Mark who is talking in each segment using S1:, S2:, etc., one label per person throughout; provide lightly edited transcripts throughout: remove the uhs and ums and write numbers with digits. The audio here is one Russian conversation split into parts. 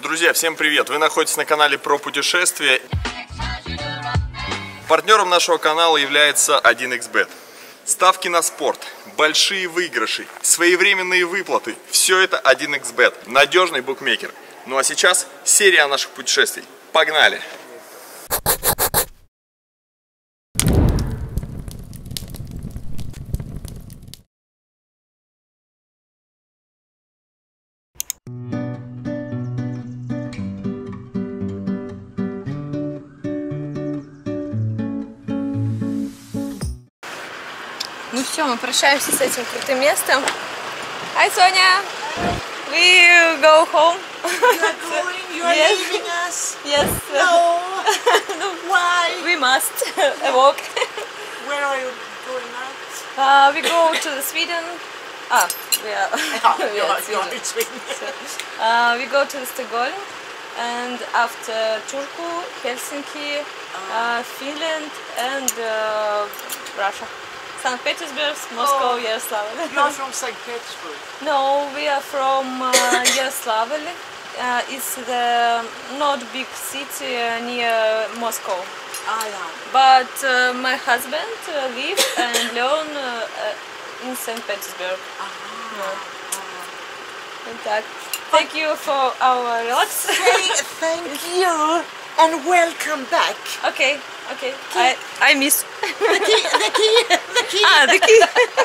S1: Друзья, всем привет! Вы находитесь на канале про путешествия. Партнером нашего канала является 1xBet. Ставки на спорт, большие выигрыши, своевременные выплаты – все это 1xBet. Надежный букмекер. Ну а сейчас серия наших путешествий. Погнали!
S2: Ну все, мы прощаемся с этим крутым местом. Hi, Sonia! We go home.
S3: You are leaving us?
S2: Yes.
S3: No. Why?
S2: We must walk.
S3: Where are you going now?
S2: We go to the Sweden. We are.
S3: You are in Sweden.
S2: We go to Stockholm, and after Turku, Helsinki, Finland, and Russia. St. Petersburg, Moscow, Yaroslavl.
S3: You are from St. Petersburg?
S2: No, we are from Yaroslavl. It's the not big city near Moscow.
S3: Yeah.
S2: But my husband live and learn in St. Petersburg. Так. Thank you for our relax.
S3: Thank you and welcome back.
S2: Okay. I miss.
S3: The key.
S2: The key.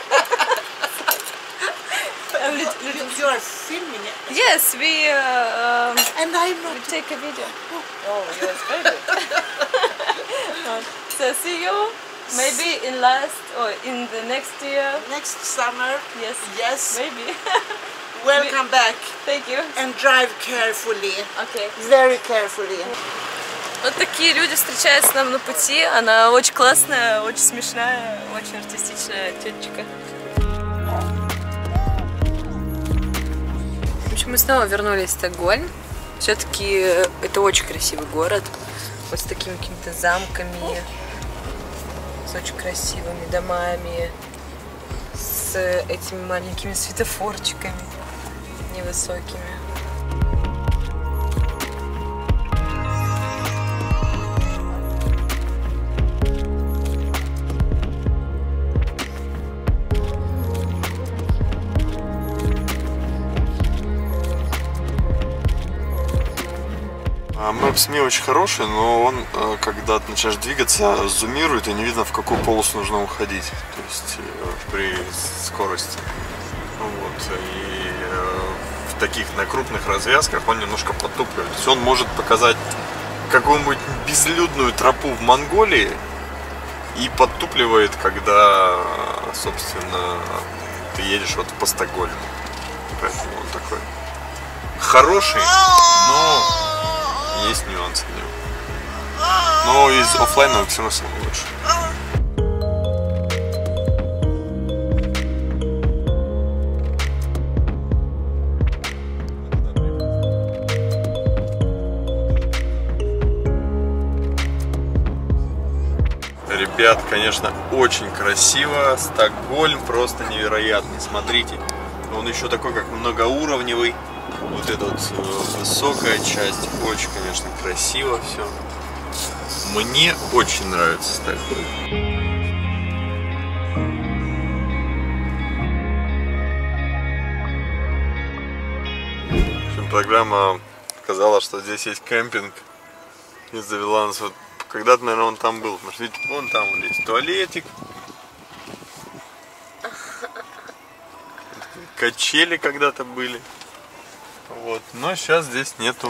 S3: You are filming it.
S2: Yes, we
S3: And I'm not.
S2: take a video. Oh, yes, very good. So see you maybe in the next year.
S3: Next summer.
S2: Yes.
S3: Yes.
S2: Maybe.
S3: Welcome back.
S2: Thank you.
S3: And drive carefully.
S2: Okay.
S3: Very carefully.
S2: Вот такие люди встречаются нам на пути. Она очень классная, очень смешная, очень артистичная тетечка. В общем, мы снова вернулись в Стокгольм. Все-таки это очень красивый город. Вот с такими какими-то замками, с очень красивыми домами, с этими маленькими светофорчиками невысокими.
S1: Maps.me очень хороший, но он, когда ты начинаешь двигаться, зумирует и не видно, в какую полосу нужно уходить, то есть при скорости. Вот. И в таких на крупных развязках он немножко подтупливает. То есть он может показать какую-нибудь безлюдную тропу в Монголии и подтупливает, когда, собственно, ты едешь вот по Стокгольму. Поэтому он такой хороший, но есть нюансы в нем. Но из оффлайновых все равно самый лучший. Ребят, конечно, очень красиво. Стокгольм просто невероятный. Смотрите, он еще такой, как многоуровневый. Вот эта вот высокая часть, очень, конечно, красиво все. Мне очень нравится Стокгольм. В общем, программа сказала, что здесь есть кемпинг, и завела нас вот. Когда-то, наверное, он там был. Может, видите, вон там вот есть туалетик. Качели когда-то были. Вот. Но сейчас здесь нету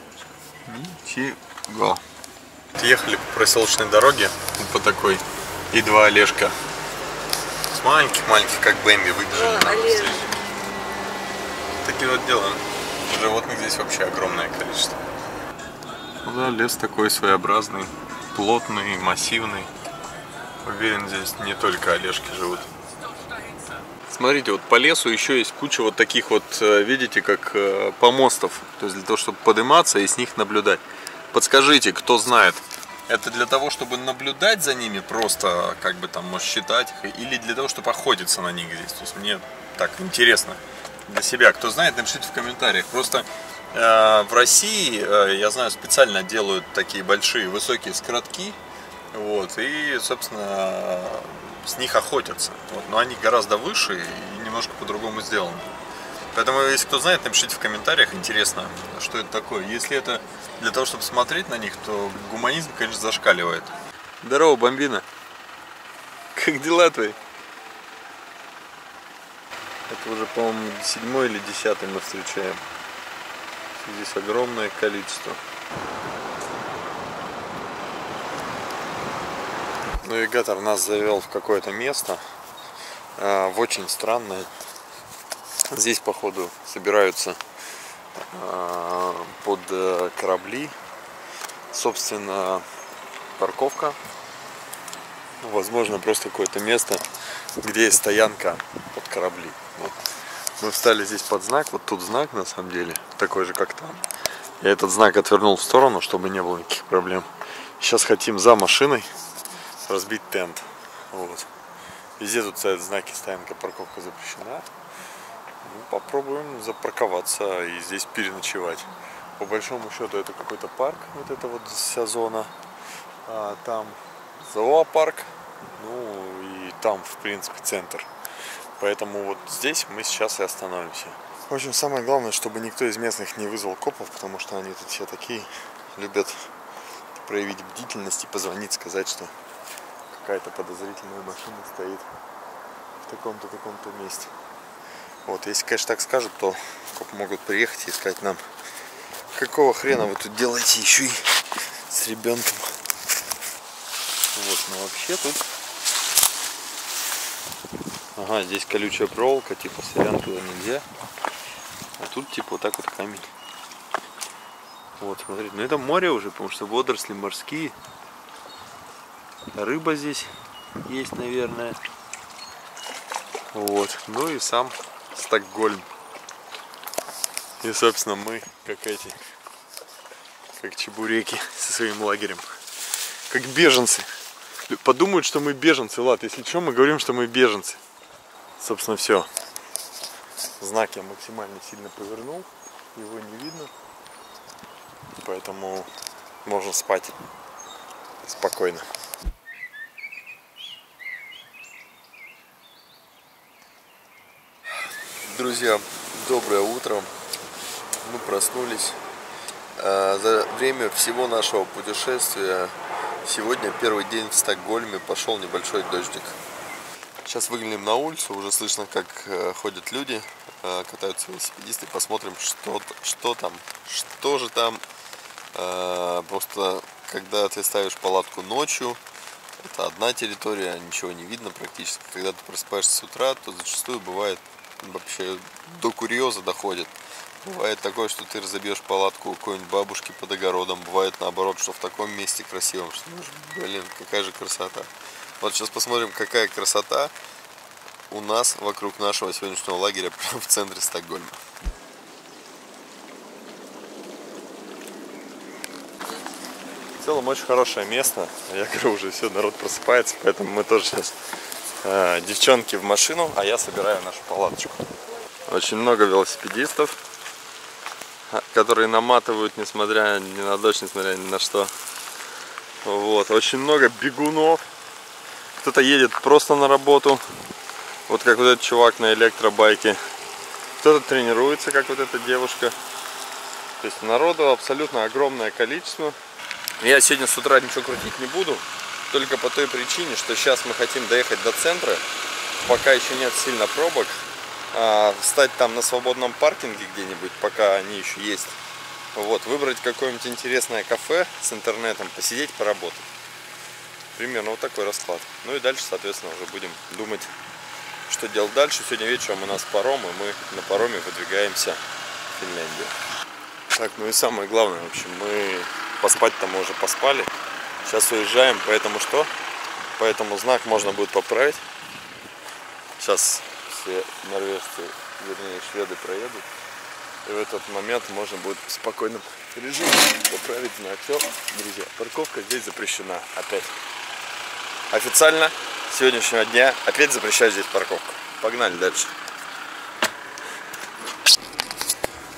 S1: ничего. Ехали по проселочной дороге, по такой, и два Олежка с маленьких, как Бэмби, выбежали. Такие вот дела. Животных здесь вообще огромное количество. Ну да, лес такой своеобразный, плотный, массивный. Уверен, здесь не только Олежки живут. Смотрите, вот по лесу еще есть куча вот таких вот, видите, как помостов. То есть для того, чтобы подниматься и с них наблюдать. Подскажите, кто знает, это для того, чтобы наблюдать за ними, просто как бы там, может, считать их, или для того, чтобы охотиться на них здесь? То есть мне так интересно для себя. Кто знает, напишите в комментариях. Просто В России, я знаю, специально делают такие большие высокие скоротки, вот, и, собственно, с них охотятся. Вот, но они гораздо выше и немножко по-другому сделаны. Поэтому, если кто знает, напишите в комментариях, интересно, что это такое. Если это для того, чтобы смотреть на них, то гуманизм, конечно, зашкаливает. Здорово, бомбина! Как дела твои? Это уже, по-моему, 7-й или 10-й мы встречаем. Здесь огромное количество. Навигатор нас завел в какое-то место, в очень странное. Здесь, походу, собираются под корабли. Собственно, парковка. Возможно, просто какое-то место, где есть стоянка под корабли. Вот. Мы встали здесь под знак. Вот тут знак, на самом деле, такой же, как там. Я этот знак отвернул в сторону, чтобы не было никаких проблем. Сейчас хотим за машиной разбить тент. Вот. Везде тут стоят знаки: стоянка, парковка запрещена. Ну, попробуем запарковаться и здесь переночевать. По большому счету это какой-то парк, вот эта вот вся зона. Там зоопарк, ну и там, в принципе, центр. Поэтому вот здесь мы сейчас и остановимся. В общем, самое главное, чтобы никто из местных не вызвал копов, потому что они тут все такие, любят проявить бдительность и позвонить, сказать, что какая-то подозрительная машина стоит в таком-то, таком-то месте. Вот, если, конечно, так скажут, то копы могут приехать и сказать нам: какого хрена вы тут делаете еще и с ребенком. Вот, но вообще тут... Ага, здесь колючая проволока, типа сорян, туда нельзя. А тут типа вот так вот камень. Вот, смотрите, ну это море уже, потому что водоросли морские. Рыба здесь есть, наверное. Вот, ну и сам Стокгольм. И, собственно, мы, как эти, как чебуреки со своим лагерем. Как беженцы. Подумают, что мы беженцы, ладно, если что, мы говорим, что мы беженцы. Собственно, все. Знак я максимально сильно повернул, его не видно. Поэтому можно спать спокойно. Друзья, доброе утро. Мы проснулись. За время всего нашего путешествия сегодня первый день в Стокгольме, пошел небольшой дождик. Сейчас выглянем на улицу, уже слышно, как ходят люди, катаются велосипедисты. Посмотрим, что там, что же там. Просто когда ты ставишь палатку ночью, это одна территория, ничего не видно практически. Когда ты просыпаешься с утра, то зачастую бывает, вообще до курьеза доходит. Бывает такое, что ты разобьешь палатку у какой-нибудь бабушки под огородом. Бывает наоборот, что в таком месте красивом, что, блин, какая же красота. Вот сейчас посмотрим, какая красота у нас вокруг нашего сегодняшнего лагеря прямо в центре Стокгольма. В целом очень хорошее место. Я говорю, уже все, народ просыпается, поэтому мы тоже сейчас девчонки в машину, а я собираю нашу палаточку. Очень много велосипедистов, которые наматывают, несмотря ни на дождь, несмотря ни на что. Вот, очень много бегунов. Кто-то едет просто на работу, вот как вот этот чувак на электробайке. Кто-то тренируется, как вот эта девушка. То есть народу абсолютно огромное количество. Я сегодня с утра ничего крутить не буду, только по той причине, что сейчас мы хотим доехать до центра, пока еще нет сильно пробок. Встать там на свободном паркинге где-нибудь, пока они еще есть. Вот, выбрать какое-нибудь интересное кафе с интернетом, посидеть, поработать. Примерно вот такой расклад. Ну и дальше, соответственно, уже будем думать, что делать дальше. Сегодня вечером у нас паром, и мы на пароме выдвигаемся в Финляндию. Так, ну и самое главное, в общем, мы поспать-то мы уже поспали. Сейчас уезжаем, поэтому что? Поэтому знак можно будет поправить. Сейчас все норвежцы, вернее шведы, проедут. И в этот момент можно будет в спокойном режиме поправить знак. Все, друзья, парковка здесь запрещена опять. Официально с сегодняшнего дня опять запрещаю здесь парковку. Погнали дальше.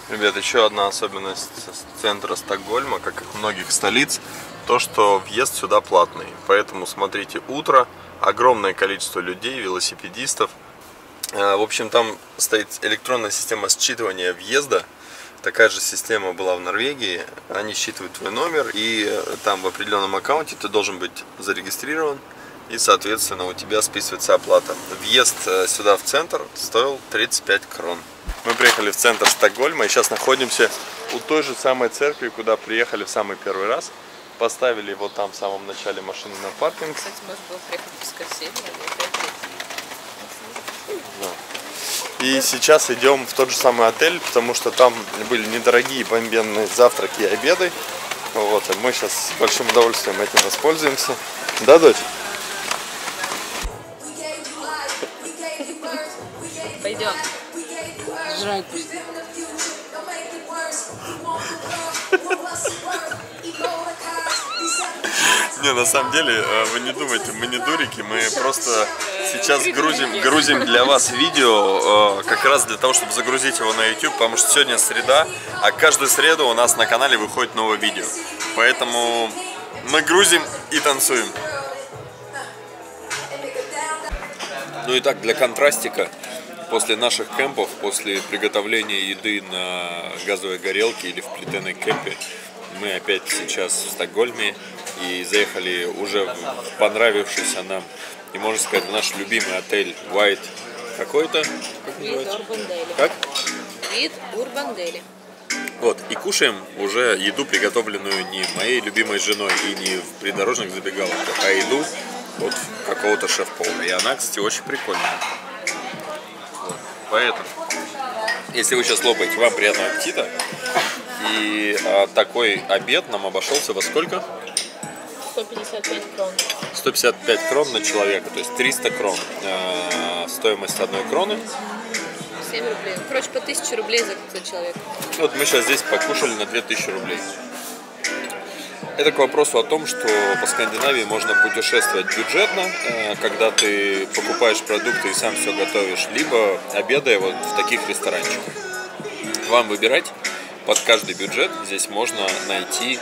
S1: Ребят, еще одна особенность центра Стокгольма, как и многих столиц, то, что въезд сюда платный. Поэтому смотрите, утро, огромное количество людей, велосипедистов. В общем, там стоит электронная система считывания въезда. Такая же система была в Норвегии. Они считывают твой номер, и там в определенном аккаунте ты должен быть зарегистрирован. И, соответственно, у тебя списывается оплата. Въезд сюда в центр стоил 35 крон. Мы приехали в центр Стокгольма и сейчас находимся у той же самой церкви, куда приехали в самый первый раз. Поставили вот там в самом начале машины на паркинг.
S2: Кстати, можно было приехать в воскресенье.
S1: И сейчас идем в тот же самый отель, потому что там были недорогие бомбенные завтраки и обеды. Вот, и мы сейчас с большим удовольствием этим воспользуемся. Да, дочь?
S2: Пойдем. Жрать.
S1: Не, на самом деле, вы не думайте, мы не дурики, мы просто сейчас грузим для вас видео, как раз для того, чтобы загрузить его на YouTube, потому что сегодня среда, а каждую среду у нас на канале выходит новое видео. Поэтому мы грузим и танцуем. Ну и так, для контрастика, после наших кемпов, после приготовления еды на газовой горелке или в плетеной кемпе, мы опять сейчас в Стокгольме и заехали уже в понравившийся нам, и можно сказать, в наш любимый отель White какой-то.
S2: Вид Урбан Дели.
S1: Как?
S2: Вид Урбан Дели.
S1: Вот, и кушаем уже еду, приготовленную не моей любимой женой и не в придорожных забегаловках, а еду от какого-то шеф-повара. И она, кстати, очень прикольная. Вот. Поэтому, если вы сейчас лопаете, вам приятного аппетита. И такой обед нам обошелся во сколько?
S2: 155 крон.
S1: 155 крон на человека, то есть 300 крон. Стоимость одной кроны.
S2: 7 рублей. Короче, по 1000 рублей за человека.
S1: Вот мы сейчас здесь покушали на 2000 рублей. Это к вопросу о том, что по Скандинавии можно путешествовать бюджетно, когда ты покупаешь продукты и сам все готовишь, либо обедая вот в таких ресторанчиках. Вам выбирать. Под каждый бюджет здесь можно найти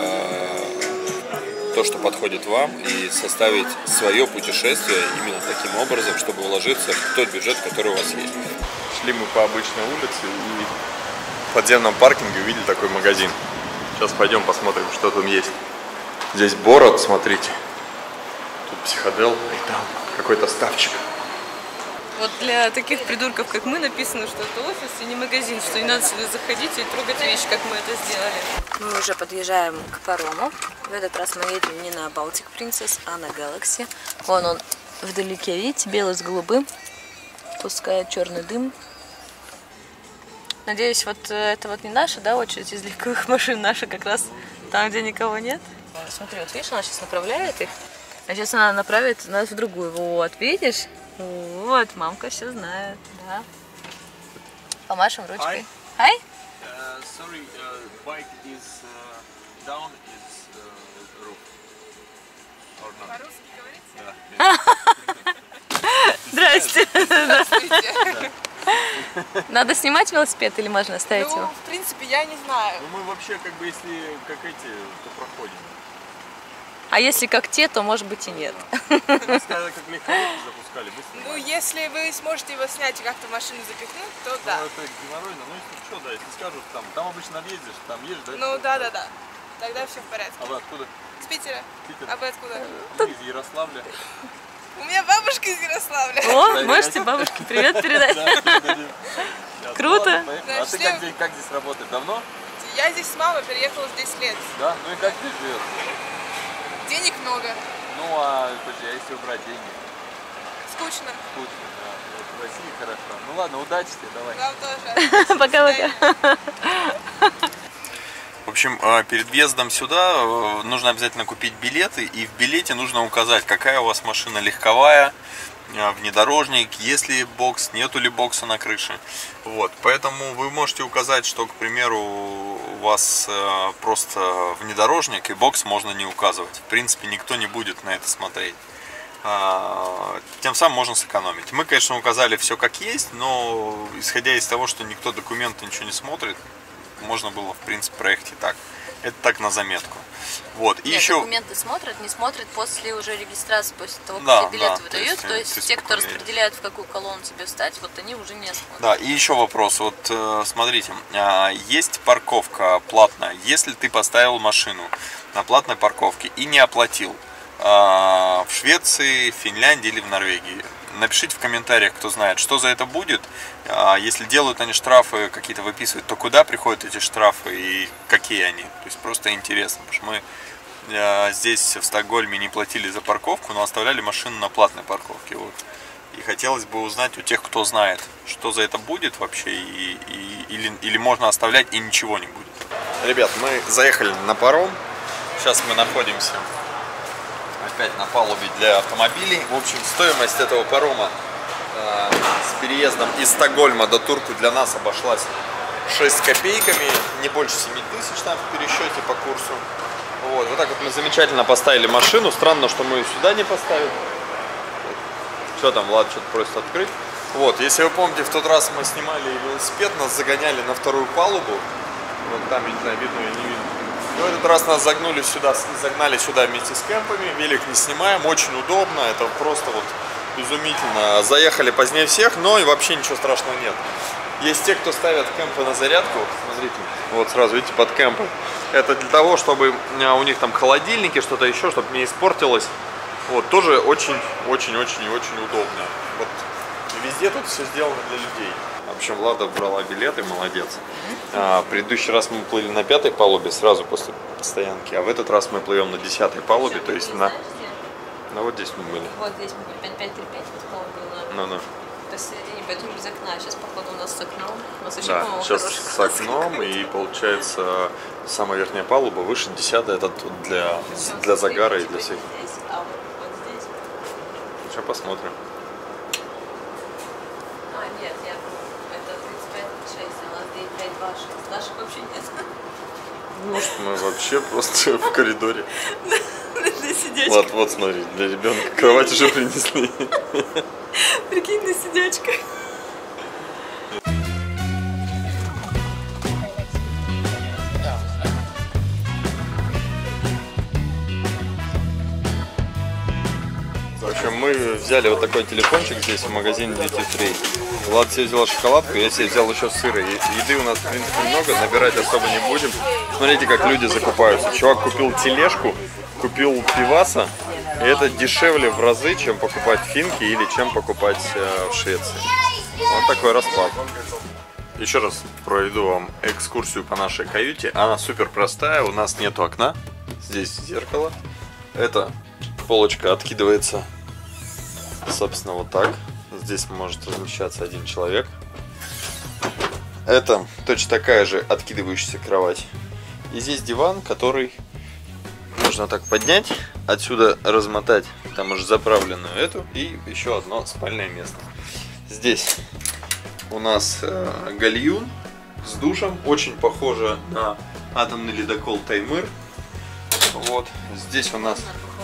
S1: то, что подходит вам, и составить свое путешествие именно таким образом, чтобы вложиться в тот бюджет, который у вас есть. Шли мы по обычной улице и в подземном паркинге увидели такой магазин. Сейчас пойдем посмотрим, что там есть. Здесь Бород, смотрите. Тут психодел, и там какой-то ставчик.
S2: Вот для таких придурков, как мы, написано, что это офис и не магазин, что не надо сюда заходить и трогать вещи, как мы это сделали. Мы уже подъезжаем к парому. В этот раз мы едем не на Baltic Princess, а на Galaxy. Вон он вдалеке, видите, белый с голубым. Пускает черный дым. Надеюсь, вот это вот не наша, да, очередь из легковых машин, наша как раз там, где никого нет. Смотри, вот видишь, она сейчас направляет их, а сейчас она направит нас в другую. Вот, видишь? Вот, мамка все знает, да. Помашем ручкой. Hi.
S1: Sorry, bike is down is roof. Or not?
S2: По-русски говорите? Здрасте. Здравствуйте. Надо снимать велосипед или можно оставить его?
S3: В принципе, я не знаю.
S1: Ну мы вообще как бы, если как эти, то проходим.
S2: А если как те, то может быть и нет.
S1: Сказали, как легковушки запускали, быстро.
S3: Ну, если вы сможете его снять и как-то в машину запихнуть, то да.
S1: Ну это геморройно, ну если что, да, если скажут, там обычно ездишь, там едешь, да?
S3: Ну, да. Тогда все в порядке.
S1: А вы откуда?
S3: С Питера?
S1: Питер.
S3: А вы откуда?
S1: Из Ярославля.
S3: У меня бабушка из Ярославля.
S2: О, можете бабушке привет передать. Круто.
S1: А ты как здесь работаешь? Давно?
S3: Я здесь с мамой переехала в 10 лет.
S1: Да? Ну и как здесь живешь?
S3: Денег много.
S1: Ну а если убрать деньги?
S3: Скучно.
S1: Скучно, да. Вот в России хорошо. Ну ладно, удачи тебе, давай.
S3: Вам тоже.
S2: Пока-пока.
S1: В общем, перед въездом сюда нужно обязательно купить билеты, и в билете нужно указать, какая у вас машина, легковая, внедорожник, есть ли бокс, нету ли бокса на крыше. Вот, поэтому вы можете указать, что, к примеру, у вас просто внедорожник, и бокс можно не указывать. В принципе, никто не будет на это смотреть. Тем самым можно сэкономить. Мы, конечно, указали все как есть, но исходя из того, что никто документы ничего не смотрит, можно было, в принципе, проехать и так. Это так на заметку. Вот. И
S2: Нет,
S1: еще...
S2: документы смотрят, не смотрят после уже регистрации, после того, как
S1: Да,
S2: тебе билеты
S1: да,
S2: выдают. То есть те, кто
S1: спокойно едешь.
S2: распределяет, в какую колонну тебе встать, вот они уже не смотрят.
S1: Да, и еще вопрос. Вот смотрите, есть парковка платная. Если ты поставил машину на платной парковке и не оплатил в Швеции, Финляндии или в Норвегии, напишите в комментариях, кто знает, что за это будет. Если делают они штрафы какие-то выписывают, то куда приходят эти штрафы и какие они. То есть просто интересно, потому что мы здесь в Стокгольме не платили за парковку, но оставляли машину на платной парковке. Вот. И хотелось бы узнать у тех, кто знает, что за это будет вообще, или можно оставлять и ничего не будет. Ребят, мы заехали на паром. Сейчас мы находимся опять на палубе для автомобилей. В общем, стоимость этого парома с переездом из Стокгольма до Турку для нас обошлась 6 с копейками, не больше 7 тысяч там в пересчете по курсу. Вот так вот мы замечательно поставили машину. Странно, что мы ее сюда не поставили. Что там, Влад что-то просит открыть. Вот, если вы помните, в тот раз мы снимали велосипед, нас загоняли на вторую палубу. Вот там, я не знаю, видно или не видно. В этот раз нас загнали сюда вместе с кемпами. Велик не снимаем, очень удобно, это просто вот изумительно. Заехали позднее всех, но и вообще ничего страшного нет. Есть те, кто ставят кемпы на зарядку. Смотрите, вот сразу, видите, под кемпы. Это для того, чтобы у них там холодильники, что-то еще, чтобы не испортилось. Вот, тоже очень-очень-очень и очень удобно. Вот везде тут все сделано для людей. В общем, Влада брала билеты, молодец. Предыдущий раз мы плыли на 5-й палубе, сразу после стоянки. А в этот раз мы плывем на 10-й палубе, то есть на... Ну вот здесь мы были.
S2: Вот здесь мы были 5-5-3-5, вот было.
S1: Ну-ну.
S2: Посередине, поэтому без окна. Сейчас, походу, у нас с окном. У нас очень,
S1: Да,
S2: по-моему,
S1: сейчас
S2: хороший
S1: с
S2: класс.
S1: окном, и получается самая верхняя палуба, выше 10-я, это тут для загара и для всех.
S2: Здесь, а вот здесь.
S1: Сейчас посмотрим.
S2: Нет, это 35-6, а у нас 9-5-2-6. Наших вообще нет.
S1: Может, мы вообще просто в коридоре.
S2: На сидячке.
S1: Влад, вот смотри, для ребенка кровать уже принесли.
S2: Прикинь, на сидячка.
S1: В общем, мы взяли вот такой телефончик здесь в магазине Duty Free. Влад себе взял шоколадку, я себе взял еще сыра. Еды у нас, в принципе, много, набирать особо не будем. Смотрите, как люди закупаются. Чувак купил тележку, купил пиваса, и это дешевле в разы, чем покупать в Финке или чем покупать в Швеции. Вот такой расклад. Еще раз проведу вам экскурсию по нашей каюте. Она супер простая, у нас нету окна. Здесь зеркало. Эта полочка откидывается, собственно, вот так. Здесь может размещаться один человек. Это точно такая же откидывающаяся кровать. И здесь диван, который можно так поднять, отсюда размотать там уже заправленную эту и еще одно спальное место. Здесь у нас гальюн с душем, очень похоже на атомный ледокол Таймыр. Вот здесь у нас,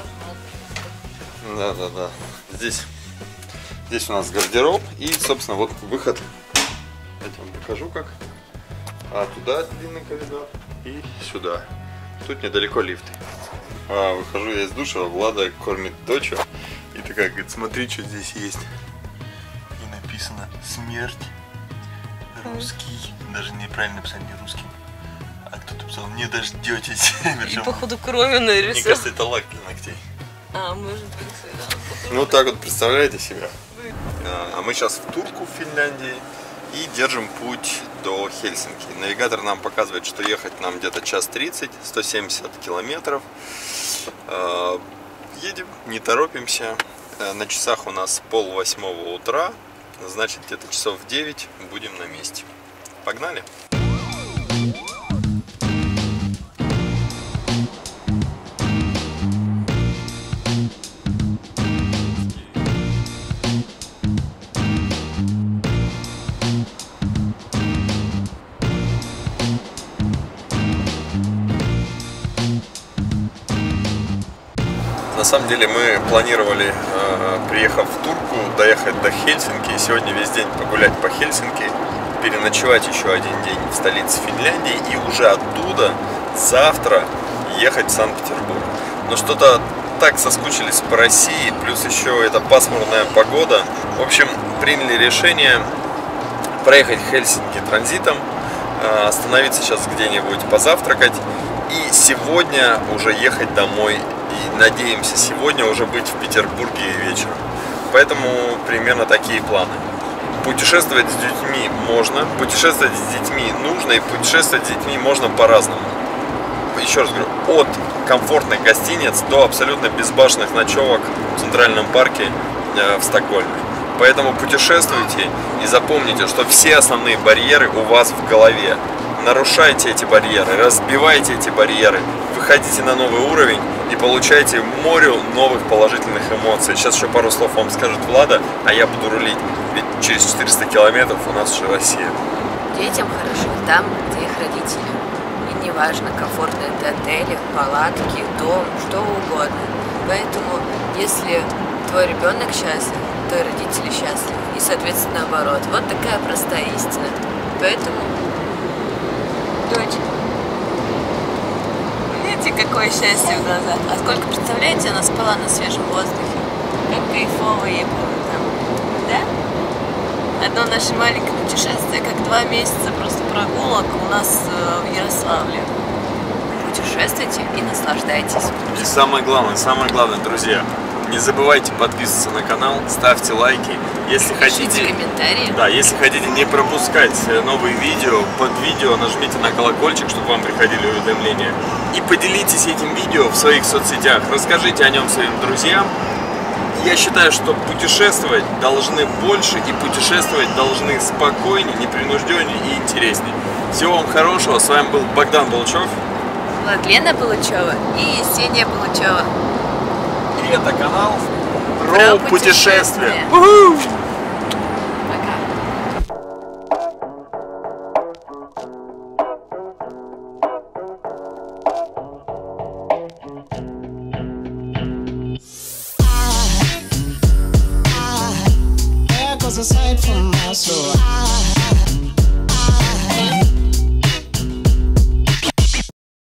S1: да, здесь у нас гардероб и, собственно, вот выход. Я вам покажу как. А туда длинный коридор и сюда. Тут недалеко лифты. Выхожу я из душа, Влада кормит дочь. И такая говорит, смотри, что здесь есть. И написано смерть русский. Даже неправильно написано, не русский. А кто-то писал, не дождетесь.
S2: И, походу, кроме
S1: Мне
S2: нарисовал.
S1: кажется, это лак для ногтей.
S2: Может быть, да.
S1: Ну так вот, представляете себя. А мы сейчас в Турку, в Финляндии. И держим путь до Хельсинки. Навигатор нам показывает, что ехать нам где-то 1:30, 170 километров. Едем, не торопимся. На часах у нас 7:30 утра. Значит, где-то часов в 9 будем на месте. Погнали! На самом деле мы планировали, приехав в Турку, доехать до Хельсинки и сегодня весь день погулять по Хельсинки, переночевать еще один день в столице Финляндии и уже оттуда завтра ехать в Санкт-Петербург. Но что-то так соскучились по России, плюс еще это пасмурная погода. В общем, приняли решение проехать в Хельсинки транзитом, остановиться сейчас где-нибудь позавтракать и сегодня уже ехать домой. И надеемся сегодня уже быть в Петербурге вечером. Поэтому примерно такие планы. Путешествовать с детьми можно, путешествовать с детьми нужно, и путешествовать с детьми можно по-разному. Еще раз говорю, от комфортных гостиниц до абсолютно безбашенных ночевок в Центральном парке в Стокгольме. Поэтому путешествуйте и запомните, что все основные барьеры у вас в голове. Нарушайте эти барьеры, разбивайте эти барьеры, выходите на новый уровень и получайте море новых положительных эмоций. Сейчас еще пару слов вам скажет Влада, а я буду рулить. Ведь через 400 километров у нас уже Россия.
S2: Детям хорошо там, где их родители. И неважно, комфортно это отели, палатки, дом, что угодно. Поэтому, если твой ребенок счастлив, то и родители счастливы. И, соответственно, наоборот. Вот такая простая истина. Поэтому, дочь, видите, какое счастье в глазах. А сколько, представляете, она спала на свежем воздухе. Как кайфово ей было там. Да? Одно наше маленькое путешествие, как 2 месяца просто прогулок у нас в Ярославле. Путешествуйте и наслаждайтесь.
S1: И самое главное, друзья, не забывайте подписываться на канал, ставьте лайки. Если хотите,
S2: комментарии.
S1: Да, если хотите не пропускать новые видео, под видео нажмите на колокольчик, чтобы вам приходили уведомления. И поделитесь этим видео в своих соцсетях, расскажите о нем своим друзьям. Я считаю, что путешествовать должны больше и путешествовать должны спокойнее, непринужденнее и интереснее. Всего вам хорошего, с вами был Богдан Булычев,
S2: Владлена Булычева и Есения Булычева.
S1: и это канал про путешествия.
S2: Пока.
S4: There goes a sight from my soul.